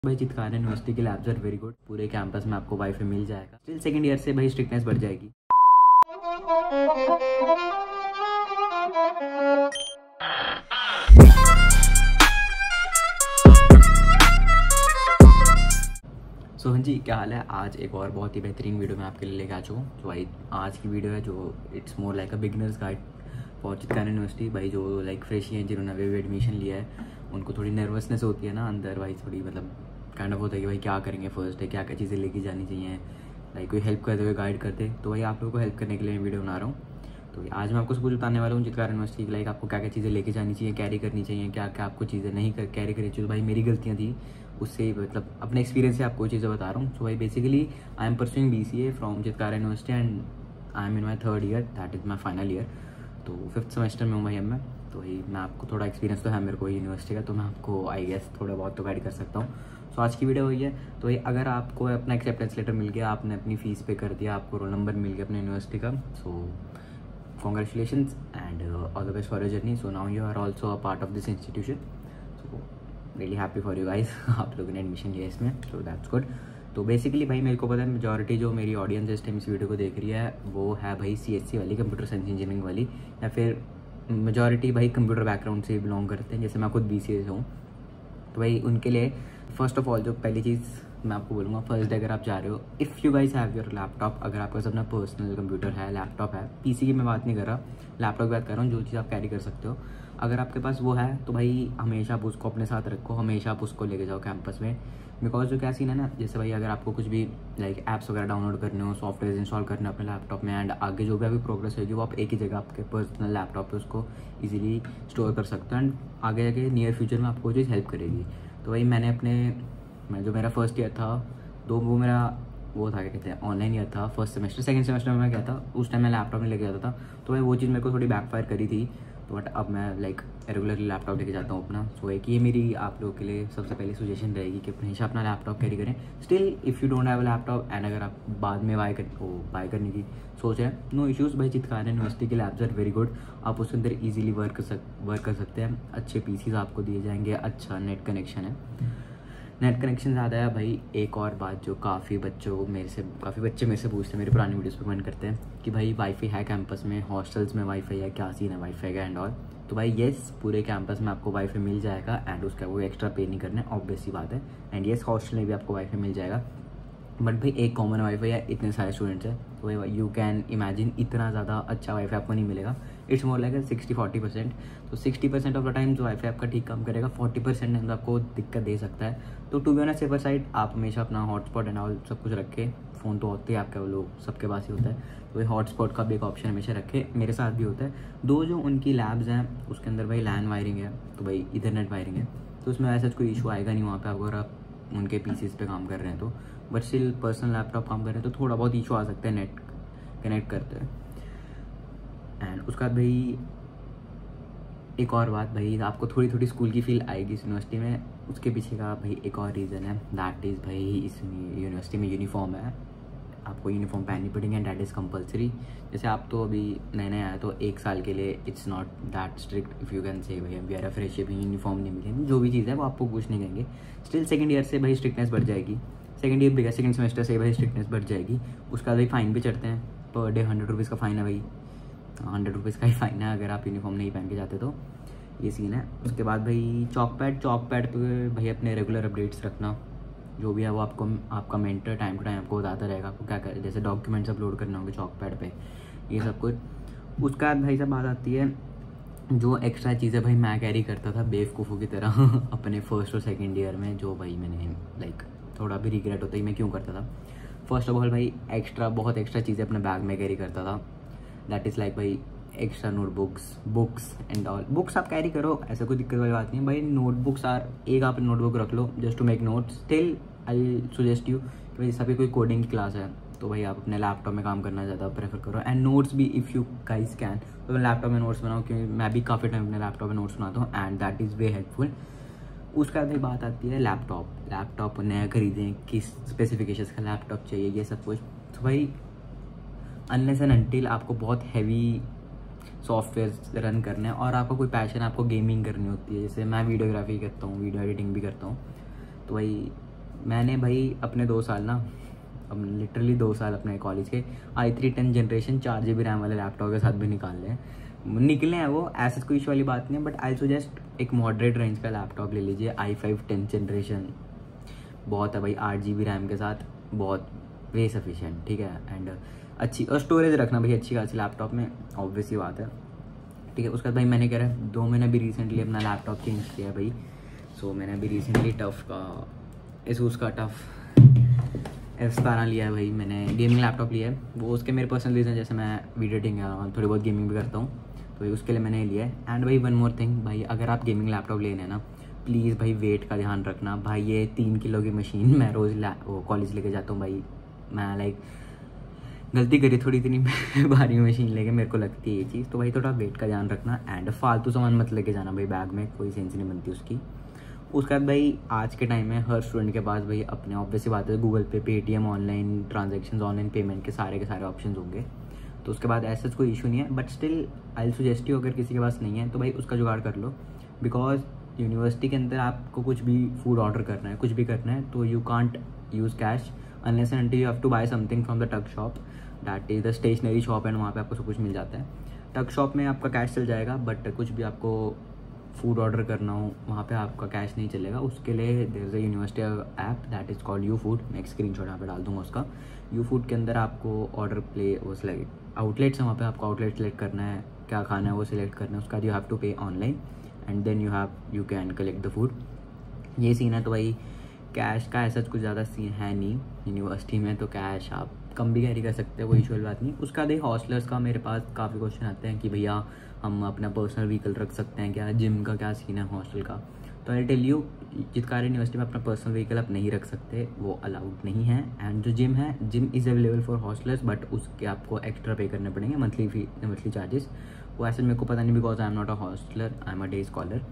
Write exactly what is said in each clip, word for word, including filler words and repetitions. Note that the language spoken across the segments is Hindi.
भाई चितकाना यूनिवर्सिटी के लैब्स आर वेरी गुड। पूरे कैंपस में आपको वाईफाई मिल जाएगा। स्टिल सेकंड ईयर से भाई स्ट्रिक्टनेस बढ़ जाएगी। सो हाँ जी, क्या हाल है। आज एक और बहुत ही बेहतरीन वीडियो मैं आपके लिए लेके आ चुका हूँ। तो भाई आज की वीडियो है जो it's more like a beginners guide for Chitkara university. भाई जो लाइक फ्रेश हैं, जिन्होंने अभी एडमिशन लिया है, उनको थोड़ी नर्वसनेस होती है ना अंदर। भाई थोड़ी मतलब काइंड ऑफ होता है कि भाई क्या करेंगे फर्स्ट डे, क्या क्या चीज़ें लेके जानी चाहिए, लाइक कोई हेल्प करते हुए गाइड करते। तो भाई आप लोगों को हेल्प करने के लिए मैं वीडियो बना रहा हूँ। तो आज मैं आपको सब कुछ बताने वाला हूँ चितकाना यूनिवर्सिटी की, लाइक आपको क्या क्या चीज़ें लेके जानी चाहिए, कैरी करनी चाहिए, क्या क्या आपको चीज़ें नहीं कर कैरी करनी चाहिए। भाई मेरी गलतियाँ थी, उससे मतलब अपने एक्सपीरियंस से आपको चीज़ें बता रहा हूँ। सो भाई basically I am pursuing B C A from Chitkara university and I am in my third year, that is my final year. तो फिफ्थ सेमेस्टर में हूँ भाई अब मैं। तो भाई मैं आपको थोड़ा एक्सपीरियंस तो है मेरे को यूनिवर्सिटी का, तो मैं आपको आई गेस थोड़ा बहुत तो गाइड कर सकता हूँ। सो आज की वीडियो वही है। तो भाई अगर आपको अपना एक्सेप्टेंस लेटर मिल गया, आपने अपनी फ़ीस पे कर दिया, आपको रोल नंबर मिल गया अपने यूनिवर्सिटी का, सो congratulations and uh, all the best for your journey. So now you are also a part of this institution, so really happy for you guys. आप लोगों ने एडमिशन लिया इसमें, so that's good. तो बेसिकली भाई मेरे को पता है मेजॉरिटी जो मेरी ऑडियंस इस टाइम इस वीडियो को देख रही है वो है भाई सी एस सी वाली, कंप्यूटर साइंस इंजीनियरिंग वाली, या फिर मेजॉरिटी भाई कंप्यूटर बैकग्राउंड से बिलोंग करते हैं, जैसे मैं खुद बी सी ए से हूँ। तो भाई उनके लिए फर्स्ट ऑफ ऑल जो पहली चीज़ मैं आपको बोलूँगा, फर्स्ट डे अगर आप जा रहे हो, if you guys have your laptop, अगर आपके पास अपना पर्सनल कंप्यूटर है, लैपटॉप है, पीसी की मैं बात नहीं कर रहा, लैपटॉप की बात कर रहा हूँ, जो चीज़ आप कैरी कर सकते हो, अगर आपके पास वो है तो भाई हमेशा आप उसको अपने साथ रखो, हमेशा आप उसको लेके जाओ कैंपस में। बिकॉज जो क्या सीन है ना, जैसे भाई अगर आपको कुछ भी लाइक ऐप्स वगैरह डाउनलोड करने हो, सॉफ्टवेयर इंस्टॉल करने हो अपने लैपटॉप में, एंड आगे जो भी अभी प्रोग्रेस होगी वो आप एक ही जगह आपके पर्सनल लैपटॉप पे उसको इजीली स्टोर कर सकते हो, एंड आगे जाके नियर फ्यूचर में आपको चीज़ हेल्प करेगी। तो भाई मैंने अपने मैं जो मेरा फर्स्ट ईयर था, दो वो मेरा वो था क्या कहते हैं ऑनलाइन ईयर था, फर्स्ट सेमेस्टर सेकंड सेमेस्टर में मैं क्या था, उस टाइम मैं लैपटॉप में लेके जाता था। तो भाई वो चीज़ मेरे को थोड़ी बैकफायर करी थी, तो बट अब मैं लाइक रेगुलरली लैपटॉप लेके जाता हूँ अपना। सो एक ये मेरी आप लोगों के लिए सबसे पहली सजेशन रहेगी कि हमेशा अपना लैपटॉप कैरी करें। Still if you don't have a laptop and अगर आप बाद में बाय कर वो बाय करने की सोच रहे हैं, नो इश्यूज़। भाई चितकाना यूनिवर्सिटी के लैब्स आर वेरी गुड, आप उसके अंदर ईजिली वर्क कर सक वर्क कर सकते हैं। अच्छे पीसीज आपको दिए जाएंगे, अच्छा नेट कनेक्शन है, नेट कनेक्शन ज़्यादा है भाई। एक और बात जो काफ़ी बच्चों मेरे से काफ़ी बच्चे मेरे से पूछते हैं, मेरे पुरानी वीडियोस पे कमेंट करते हैं कि भाई वाईफाई है कैंपस में, हॉस्टल्स में वाईफाई है, क्या सीन है वाईफाई का एंड ऑल। तो भाई येस, पूरे कैंपस में आपको वाईफाई मिल जाएगा एंड उसका कोई एक्स्ट्रा पे नहीं करना है, ऑब्वियस सी बात है। एंड येस, हॉस्टल में भी आपको वाईफाई मिल जाएगा, बट भाई एक कॉमन वाईफाई है, इतने सारे स्टूडेंट्स हैं, तो भाई यू कैन इमेजिन इतना ज़्यादा अच्छा वाईफाई आपको नहीं मिलेगा। It's more like sixty forty percent. तो sixty percent of the time जो वाईफाई आपका ठीक काम करेगा, फोर्टी परसेंट टाइम आपको दिक्कत दे सकता है। तो to be on a safer side आप हमेशा अपना हॉटस्पॉट एंड ऑल सब कुछ रखें। फ़ोन तो होते ही आपके वो लोग सबके पास ही होता है, तो भाई हॉटस्पॉट का भी एक ऑप्शन हमेशा रखें। मेरे साथ भी होता है। दो जो उनकी लैब्स हैं उसके अंदर भाई लैन वायरिंग है, तो भाई इथरनेट वायरिंग है, तो उसमें ऐसा कोई इशू आएगा नहीं वहाँ पर अगर आप उनके पीसीज पे काम कर रहे हैं तो। बट स्टिल पर्सनल लैपटॉप काम कर रहे हैं तो थोड़ा बहुत इशू आ सकता है नेट कनेक्ट करते हैं। एंड उसके बाद भाई एक और बात, भाई आपको थोड़ी थोड़ी स्कूल की फील आएगी इस यूनिवर्सिटी में। उसके पीछे का भाई एक और रीज़न है, दैट इज़ भाई इस यूनिवर्सिटी में यूनिफॉर्म है, आपको यूनिफॉर्म पहननी पड़ेगी एंड दैट इज़ कंपलसरी। जैसे आप तो अभी नए नए आए तो एक साल के लिए it's not that strict, if you can say भाई we are a fresher, uniform नहीं मिलेगी, जो भी चीज़ है वो आपको कुछ नहीं कहेंगे। स्टिल सेकंड ईयर से भाई स्ट्रिक्टनेस बढ़ जाएगी, सेकंड ईयर बिगा सेकंड सेमेस्टर से भाई स्ट्रिक्टनेस बढ़ जाएगी। उसका भाई फ़ाइन भी चढ़ते हैं, पर डे हंड्रेड रुपीज़ का फ़ाइन है भाई, हंड्रेड रुपीज़ का ही फ़ाइन है अगर आप यूनिफॉर्म नहीं पहन के जाते तो, ये सीन है। उसके बाद भाई चॉक पैड चॉक पैड पे भाई अपने रेगुलर अपडेट्स रखना, जो भी है वो आपको आपका मेंटर टाइम टू टाइम आपको बताता रहेगा आपको क्या कर, जैसे डॉक्यूमेंट्स अपलोड करने होंगे चॉक पैड पे, ये सब कुछ। उसके बाद भाई सब बात आती है जो एक्स्ट्रा चीज़ें भाई मैं कैरी करता था बेवकूफ़ों की तरह अपने फर्स्ट और सेकेंड ईयर में, जो भाई मैंने लाइक थोड़ा भी रिग्रेट होता है मैं क्यों करता था। फर्स्ट ऑफ ऑल भाई एक्स्ट्रा बहुत एक्स्ट्रा चीज़ें अपने बैग में कैरी करता था, दैट इज़ लाइक भाई extra notebooks books and all. Books आप कैरी करो, ऐसा कोई दिक्कत वाली बात नहीं है भाई। नोटबुक्स आर एक आप नोटबुक रख लो just to make notes. Still I suggest you कि भाई सभी कोई कोडिंग की क्लास है तो भाई आप अपने लैपटॉप में काम करना ज़्यादा प्रेफर करो, एंड नोट्स भी इफ़ यू गाइस कैन तो लैपटॉप में नोट्स बनाओ, क्योंकि मैं भी काफ़ी टाइम अपने लैपटॉप में नोट्स बनाता हूँ and that is way helpful. उसके बाद बात आती है लैपटॉप लैपटॉप नया खरीदें, किस स्पेसिफिकेशंस का लैपटॉप चाहिए, ये सब कुछ। तो भाई अनलेस एंड अनटिल आपको बहुत हैवी सॉफ्टवेयर रन करना है और आपका कोई पैशन आपको गेमिंग करनी होती है, जैसे मैं वीडियोग्राफी करता हूँ, वीडियो एडिटिंग भी करता हूँ, तो भाई मैंने भाई अपने दो साल ना अब लिटरली दो साल अपने कॉलेज के आई थ्री टेन जनरेशन चार जी बी रैम वाले लैपटॉप के साथ भी निकाल लें निकले हैं वो, ऐसा कोई इशू वाली बात नहीं है। बट आई सजेस्ट एक मॉडरेट रेंज का लैपटॉप ले लीजिए। आई फाइव टेन जनरेशन बहुत है भाई, आठ जी बी रैम के साथ बहुत वे सफिशिएंट, ठीक है। एंड अच्छी और स्टोरेज रखना भाई अच्छी खासी लैपटॉप में, ऑब्वियस ही बात है, ठीक है। उसके बाद भाई मैंने कह रहा है दो महीने भी रिसेंटली अपना लैपटॉप चेंज किया है भाई। सो मैंने अभी रिसेंटली टफ का एसूस का टफ एफ सतारह लिया है भाई। मैंने गेमिंग लैपटॉप लिया है, वो उसके मेरे पर्सनल रीज़न, जैसे मैं वीडियो एडिटिंग थोड़ी बहुत गेमिंग भी करता हूँ तो भाई उसके लिए मैंने लिया है। एंड भाई वन मोर थिंग भाई, अगर आप गेमिंग लैपटॉप लेना है ना प्लीज़ भाई वेट का ध्यान रखना भाई। ये तीन किलो की मशीन मैं रोज़ वो कॉलेज लेके जाता हूँ भाई। मैं लाइक गलती करी थोड़ी इतनी भारी मशीन लेके, मेरे को लगती है ये चीज़, तो भाई थोड़ा वेट का ध्यान रखना। एंड फालतू सामान मत लेके जाना भाई बैग में, कोई सेंस नहीं बनती उसकी। उसके बाद भाई आज के टाइम में हर स्टूडेंट के पास भाई अपने ऑब्वियस बात है Google pay, Paytm, online transaction, online payment के सारे के सारे ऑप्शन होंगे, तो उसके बाद ऐसा कोई इशू नहीं है। But still I suggest you, अगर किसी के पास नहीं है तो भाई उसका जुगाड़ कर लो। बिकॉज यूनिवर्सिटी के अंदर आपको कुछ भी फूड ऑर्डर करना है, कुछ भी करना है, तो you can't use cash unless and until you have to buy something from the tuck shop, that is the stationery shop, and वहाँ पे आपको सब कुछ मिल जाता है। टक शॉप में आपका कैश चल जाएगा, बट कुछ भी आपको फूड ऑर्डर करना हो वहाँ पे आपका कैश नहीं चलेगा। उसके लिए there is a university app that is called U food. मैं एक स्क्रीनशॉट यहाँ पे डाल दूँगा उसका। यू फूड के अंदर आपको ऑर्डर प्ले वो सिलेक्ट आउटलेट्स हैं, वहाँ पे आपको आउटलेट सेलेक्ट करना है, क्या खाना है वो सिलेक्ट करना है। उसका you have to pay online and then you have you can collect the food. ये सीन है। तो भाई कैश का ऐसा कुछ ज़्यादा सीन है नहीं यूनिवर्सिटी में, तो कैश आप कम भी कैरी कर सकते हैं, कोई इशू वाली बात नहीं। उसका भाई हॉस्टलर्स का मेरे पास काफ़ी क्वेश्चन आते हैं कि भैया हम अपना पर्सनल व्हीकल रख सकते हैं क्या, जिम का क्या सीन है हॉस्टल का। तो I tell you, Chitkara university में अपना पर्सनल व्हीकल आप नहीं रख सकते, वो अलाउड नहीं है। एंड जो जिम है, gym is available for hostellers, but उसके आपको एक्स्ट्रा पे करने पड़ेंगे, मंथली फी मंथली चार्जेस। वो ऐसे मेरे को पता नहीं, because I am not a hosteller, I am a day scholar,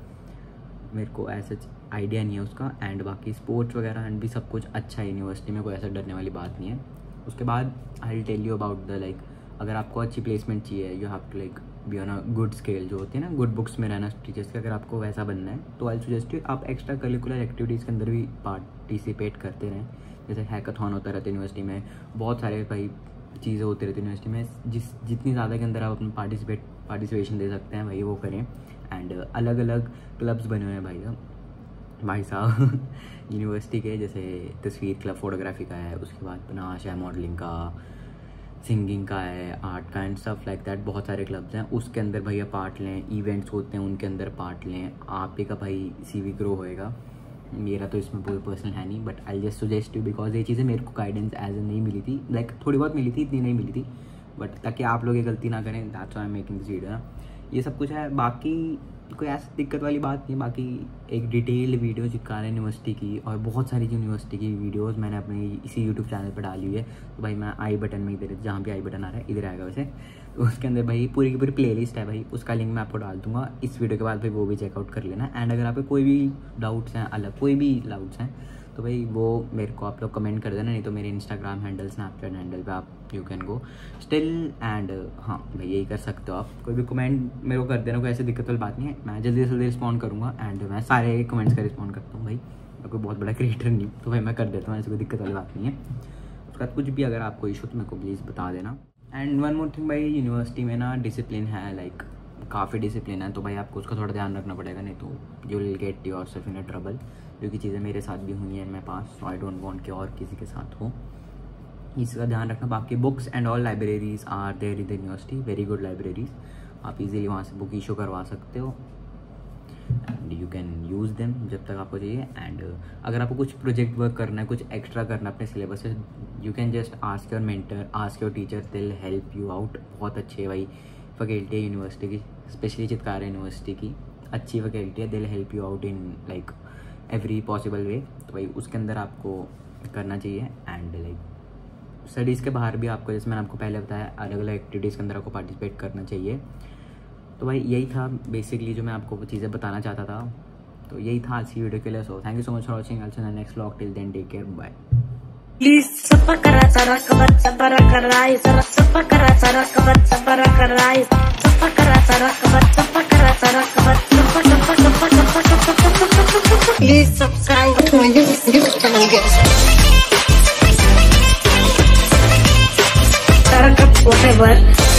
मेरे को ऐसा आइडिया नहीं है उसका। एंड बाकी स्पोर्ट्स वगैरह एंड भी सब कुछ अच्छा है यूनिवर्सिटी में, कोई ऐसा डरने वाली बात नहीं है। उसके बाद I will tell you about the like, अगर आपको अच्छी प्लेसमेंट चाहिए, you have to like be on a good scale, जो होती है ना गुड बुक्स में रहना टीचर्स के, अगर आपको वैसा बनना है तो आई सजेस्ट यू आप एक्स्ट्रा करिकुलर एक्टिविटीज़ के अंदर भी पार्टिसिपेट करते रहें। जैसे हैकाथॉन होता रहता है यूनिवर्सिटी में, बहुत सारे भाई चीज़ें होती रहती है यूनिवर्सिटी में, जिस जितनी ज़्यादा के अंदर आप अपना पार्टिसिपेट पार्टिसिपेशन दे सकते हैं भाई वो करें। एंड अलग अलग क्लब्स बने हुए हैं भाई साहब भाई साहब यूनिवर्सिटी के, जैसे तस्वीर क्लब फोटोग्राफी का है, उसके बाद पनाश है, मॉडलिंग का, सिंगिंग का है, आर्ट का एंड स्टफ लाइक दैट, बहुत सारे क्लब्स हैं। उसके अंदर भैया पार्ट लें, इवेंट्स होते हैं उनके अंदर पार्ट लें, आप ही का भाई सीवी ग्रो होएगा। मेरा तो इसमें कोई पर्सनल है नहीं, but I just suggest you, because ये चीज़ें मेरे को गाइडेंस एज ए नहीं मिली थी, लाइक थोड़ी बहुत मिली थी, इतनी नहीं मिली थी, बट ताकि आप लोग ये गलती ना करें, that's why I am making this video ना। ये सब कुछ है, बाकी कोई ऐसी दिक्कत वाली बात नहीं। बाकी एक डिटेल्ड वीडियो चितकारा यूनिवर्सिटी की और बहुत सारी यूनिवर्सिटी की वीडियोस मैंने अपने इसी यूट्यूब चैनल पर डाली हुई है। तो भाई मैं आई बटन में इधर, जहाँ भी आई बटन आ रहा है इधर आएगा वैसे, तो उसके अंदर भाई पूरी की पूरी प्लेलिस्ट है भाई, उसका लिंक मैं आपको डाल दूंगा इस वीडियो के बाद, भाई वो भी चेकआउट कर लेना। एंड अगर आपको कोई भी डाउट्स हैं, अलग कोई भी डाउट्स हैं, तो भाई वो मेरे को आप लोग कमेंट कर देना, नहीं तो मेरे इंस्टाग्राम हैंडल, स्नैपचैट हैंडल पे आप you can go still. And हाँ भाई यही कर सकते हो आप, कोई भी कमेंट मेरे को कर देना, कोई ऐसी दिक्कत वाली बात नहीं है, मैं जल्दी से जल्दी रिस्पॉन्ड करूँगा। एंड मैं सारे कमेंट्स का रिस्पॉन्ड करता हूँ भाई, मैं कोई बहुत बड़ा क्रिएटर नहीं, तो भाई मैं कर देता हूँ, ऐसी कोई दिक्कत वाली बात नहीं है। उसके बाद कुछ भी अगर आपको इशू तो मेरे को प्लीज़ बता देना। एंड वन मोर थिंग भाई, यूनिवर्सिटी में ना डिसिप्लिन है, लाइक काफ़ी डिसिप्लिन है, तो भाई आपको उसका थोड़ा ध्यान रखना पड़ेगा, नहीं तो you will get yourself in a trouble, जो कि चीज़ें मेरे साथ भी हुई हैं in my past, so I don't want कि और किसी के साथ हो, इसका ध्यान रखना। बाकी books and all libraries are there in the university, very good libraries, आप इजीली वहाँ से बुक इशू करवा सकते हो and you can use them जब तक आपको चाहिए। एंड अगर आपको कुछ प्रोजेक्ट वर्क करना है, कुछ एक्स्ट्रा करना है अपने सिलेबस से, you can just ask your mentor, ask your teacher, they will help you out. बहुत अच्छे भाई फैकल्टी है यूनिवर्सिटी की, स्पेशली चितकारा यूनिवर्सिटी की अच्छी फैकल्टी है, they will help you out in like every possible way. तो भाई उसके अंदर आपको करना चाहिए। एंड लाइक स्टडीज़ के बाहर भी आपको, जैसे मैंने आपको पहले बताया, अलग अलग एक्टिविटीज़ के अंदर आपको पार्टिसिपेट करना चाहिए। तो भाई यही था बेसिकली जो मैं आपको वो चीज़ें बताना चाहता था, तो यही था आज की वीडियो के लिए। So thank you so much for watching, also in the next vlog, till then take care, bye. Please, sapa kara, sara kabat, sabara karai, sara sapa kara, sara kabat, sabara karai. Please subscribe to my YouTube channel, guys. Whatever.